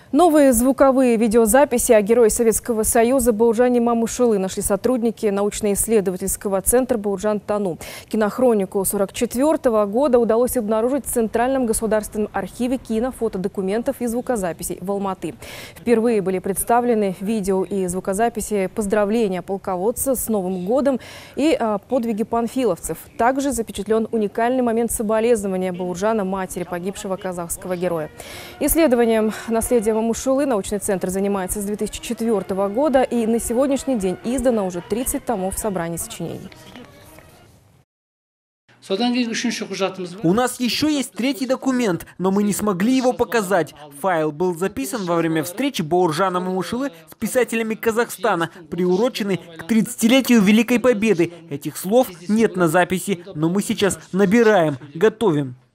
Новые звуковые видеозаписи о герое Советского Союза Бауыржане Мамушылы нашли сотрудники научно-исследовательского центра «Бауыржан-Тану». Кинохронику 1944 года удалось обнаружить в Центральном государственном архиве кинофотодокументов и звукозаписей в Алматы. Впервые были представлены видео и звукозаписи поздравления полководца с Новым годом и подвиги панфиловцев. Также запечатлен уникальный момент соболезнования Бауыржана матери погибшего казахского героя. Исследованием наследия Мамушылы научный центр занимается с 2004 года, и на сегодняшний день издано уже 30 томов собраний сочинений. У нас еще есть третий документ, но мы не смогли его показать. Файл был записан во время встречи Бауыржана Мамушылы с писателями Казахстана, приуроченный к 30-летию Великой Победы. Этих слов нет на записи, но мы сейчас набираем, готовим.